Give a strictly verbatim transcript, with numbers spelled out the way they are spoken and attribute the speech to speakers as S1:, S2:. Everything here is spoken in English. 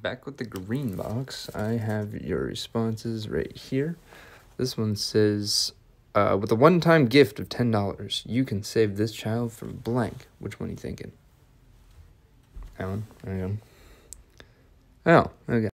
S1: back with the green box. I have your responses right here. This one says, uh, with a one-time gift of ten dollars, you can save this child from blank. Which one are you thinking? That one? There you go. Oh, okay.